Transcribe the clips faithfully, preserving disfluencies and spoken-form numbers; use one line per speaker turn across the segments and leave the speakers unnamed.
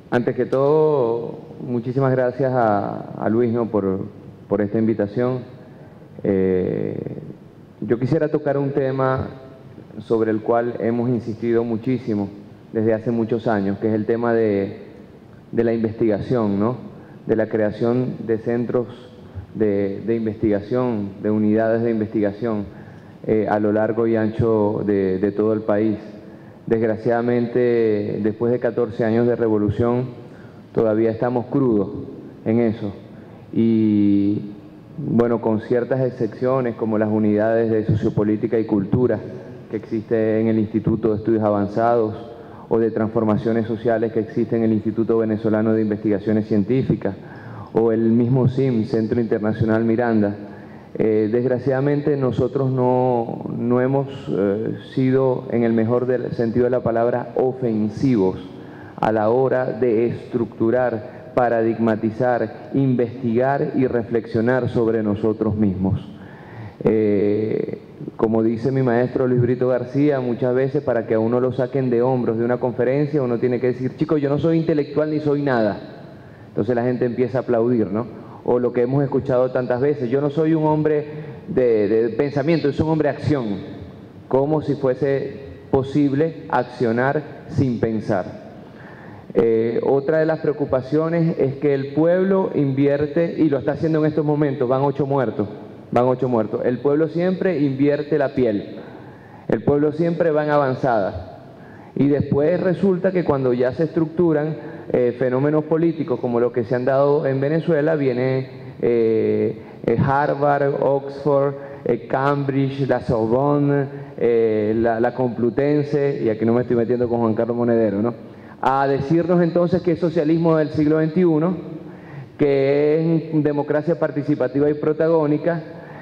Antes que todo, muchísimas gracias a, a Luis, ¿no? por, por esta invitación. Eh, yo quisiera tocar un tema sobre el cual hemos insistido muchísimo desde hace muchos años, que es el tema de, de la investigación, ¿no? De la creación de centros de, de investigación, de unidades de investigación eh, a lo largo y ancho de, de todo el país. Desgraciadamente, después de catorce años de revolución, todavía estamos crudos en eso. Y, bueno, con ciertas excepciones, como las unidades de sociopolítica y cultura que existe en el Instituto de Estudios Avanzados, o de Transformaciones Sociales que existe en el Instituto Venezolano de Investigaciones Científicas, o el mismo S I M, Centro Internacional Miranda. Eh, desgraciadamente nosotros no, no hemos eh, sido, en el mejor del sentido de la palabra, ofensivos a la hora de estructurar, paradigmatizar, investigar y reflexionar sobre nosotros mismos. Eh, como dice mi maestro Luis Brito García, muchas veces para que a uno lo saquen de hombros de una conferencia, uno tiene que decir, chicos, yo no soy intelectual ni soy nada. Entonces la gente empieza a aplaudir, ¿no? O lo que hemos escuchado tantas veces, yo no soy un hombre de, de pensamiento, soy un hombre de acción, como si fuese posible accionar sin pensar. Eh, otra de las preocupaciones es que el pueblo invierte, y lo está haciendo en estos momentos, van ocho muertos, van ocho muertos, el pueblo siempre invierte la piel, el pueblo siempre va en avanzada, y después resulta que cuando ya se estructuran Eh, fenómenos políticos como los que se han dado en Venezuela, viene eh, eh, Harvard, Oxford, eh, Cambridge, la Sorbonne, eh, la, la Complutense, y aquí no me estoy metiendo con Juan Carlos Monedero, ¿no? A decirnos entonces que es socialismo del siglo veintiuno, que es democracia participativa y protagónica,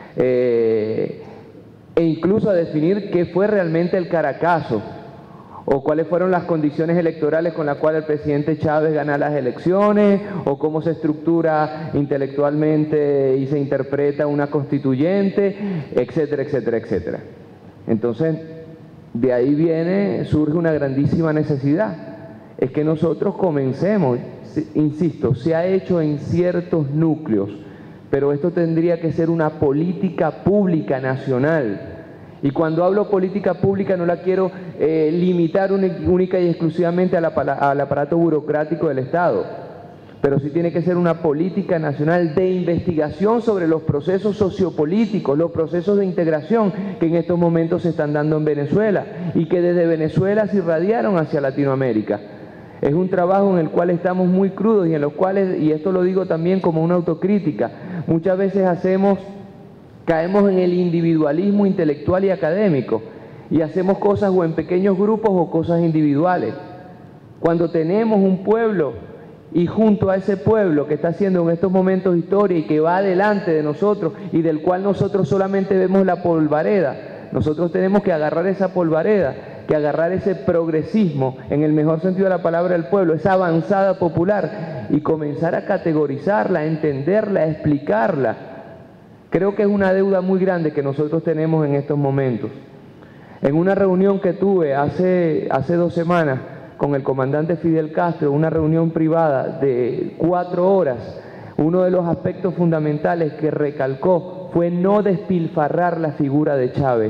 eh, e incluso a definir qué fue realmente el Caracazo, o cuáles fueron las condiciones electorales con las cuales el presidente Chávez gana las elecciones, o cómo se estructura intelectualmente y se interpreta una constituyente, etcétera, etcétera, etcétera. Entonces, de ahí viene, surge una grandísima necesidad, es que nosotros comencemos, insisto, se ha hecho en ciertos núcleos, pero esto tendría que ser una política pública nacional. Y cuando hablo política pública no la quiero eh, limitar única y exclusivamente al aparato burocrático del Estado, pero sí tiene que ser una política nacional de investigación sobre los procesos sociopolíticos, los procesos de integración que en estos momentos se están dando en Venezuela y que desde Venezuela se irradiaron hacia Latinoamérica. Es un trabajo en el cual estamos muy crudos y en los cuales, y esto lo digo también como una autocrítica, muchas veces hacemos... caemos en el individualismo intelectual y académico y hacemos cosas o en pequeños grupos o cosas individuales. Cuando tenemos un pueblo y junto a ese pueblo que está haciendo en estos momentos historia y que va adelante de nosotros y del cual nosotros solamente vemos la polvareda, nosotros tenemos que agarrar esa polvareda, que agarrar ese progresismo, en el mejor sentido de la palabra del pueblo, esa avanzada popular y comenzar a categorizarla, a entenderla, a explicarla. Creo que es una deuda muy grande que nosotros tenemos en estos momentos. En una reunión que tuve hace, hace dos semanas con el comandante Fidel Castro, una reunión privada de cuatro horas, uno de los aspectos fundamentales que recalcó fue no despilfarrar la figura de Chávez.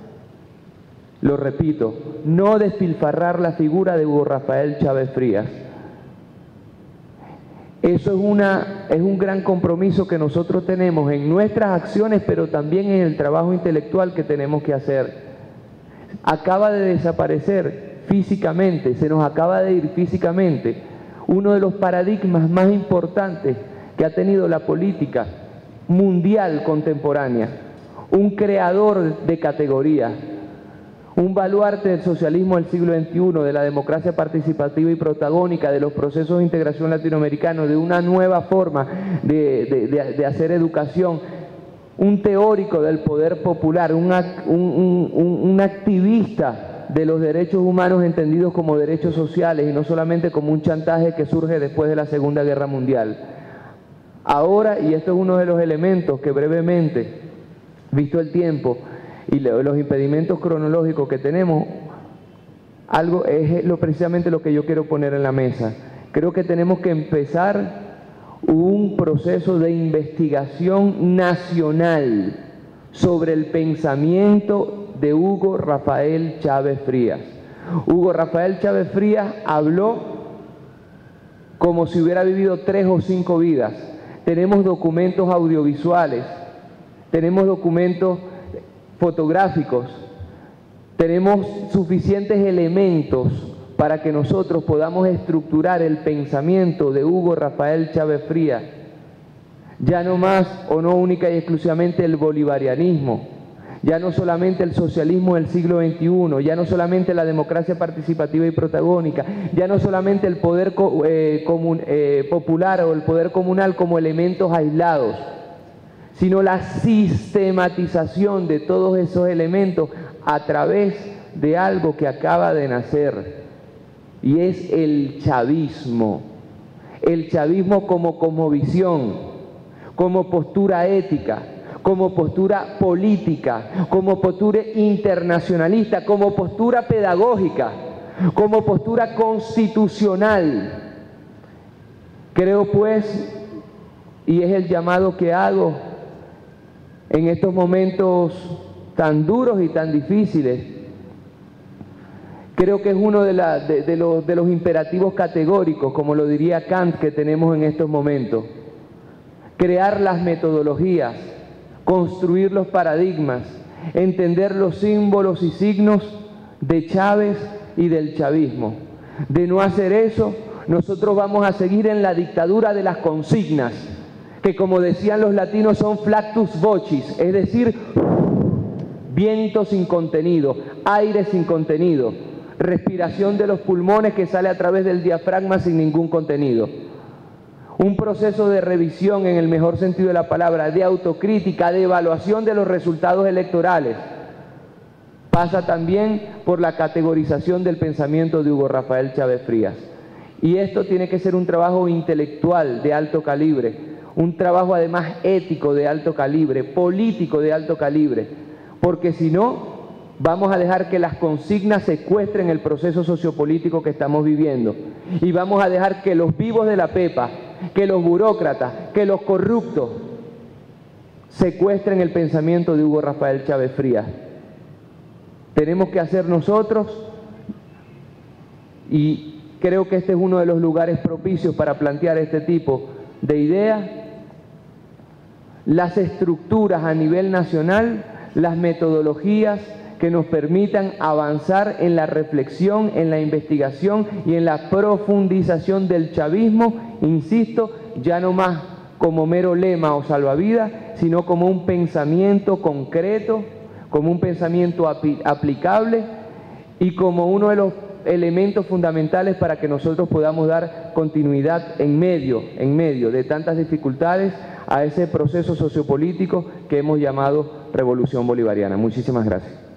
Lo repito, no despilfarrar la figura de Hugo Rafael Chávez Frías. Eso es, una, es un gran compromiso que nosotros tenemos en nuestras acciones, pero también en el trabajo intelectual que tenemos que hacer. Acaba de desaparecer físicamente, se nos acaba de ir físicamente uno de los paradigmas más importantes que ha tenido la política mundial contemporánea, un creador de categoría, un baluarte del socialismo del siglo veintiuno, de la democracia participativa y protagónica, de los procesos de integración latinoamericanos, de una nueva forma de, de, de, de hacer educación, un teórico del poder popular, un, un, un, un activista de los derechos humanos entendidos como derechos sociales y no solamente como un chantaje que surge después de la Segunda Guerra Mundial. Ahora, y esto es uno de los elementos que brevemente, visto el tiempo, y los impedimentos cronológicos que tenemos, algo es lo, precisamente lo que yo quiero poner en la mesa, Creo que tenemos que empezar un proceso de investigación nacional sobre el pensamiento de Hugo Rafael Chávez Frías. Hugo Rafael Chávez Frías habló como si hubiera vivido tres o cinco vidas. Tenemos documentos audiovisuales, tenemos documentos fotográficos, tenemos suficientes elementos para que nosotros podamos estructurar el pensamiento de Hugo Rafael Chávez Frías, ya no más o no única y exclusivamente el bolivarianismo, ya no solamente el socialismo del siglo veintiuno, ya no solamente la democracia participativa y protagónica, ya no solamente el poder eh, comun, eh, popular o el poder comunal como elementos aislados, sino la sistematización de todos esos elementos a través de algo que acaba de nacer, y es el chavismo. El chavismo como cosmovisión, como postura ética, como postura política, como postura internacionalista, como postura pedagógica, como postura constitucional. Creo pues, y es el llamado que hago en estos momentos tan duros y tan difíciles, creo que es uno de, la, de, de, los, de los imperativos categóricos, como lo diría Kant, que tenemos en estos momentos. Crear las metodologías, construir los paradigmas, entender los símbolos y signos de Chávez y del chavismo. De no hacer eso, nosotros vamos a seguir en la dictadura de las consignas, que como decían los latinos son flactus vocis, es decir, viento sin contenido, aire sin contenido, respiración de los pulmones que sale a través del diafragma sin ningún contenido. Un proceso de revisión en el mejor sentido de la palabra, de autocrítica, de evaluación de los resultados electorales. Pasa también por la categorización del pensamiento de Hugo Rafael Chávez Frías. Y esto tiene que ser un trabajo intelectual de alto calibre, un trabajo además ético de alto calibre, político de alto calibre, porque si no, vamos a dejar que las consignas secuestren el proceso sociopolítico que estamos viviendo y vamos a dejar que los vivos de la pepa, que los burócratas, que los corruptos secuestren el pensamiento de Hugo Rafael Chávez Frías. Tenemos que hacer nosotros, y creo que este es uno de los lugares propicios para plantear este tipo de ideas, las estructuras a nivel nacional, las metodologías que nos permitan avanzar en la reflexión, en la investigación y en la profundización del chavismo, insisto, ya no más como mero lema o salvavidas, sino como un pensamiento concreto, como un pensamiento aplicable y como uno de los elementos fundamentales para que nosotros podamos dar continuidad en medio, en medio de tantas dificultades a ese proceso sociopolítico que hemos llamado Revolución Bolivariana. Muchísimas gracias.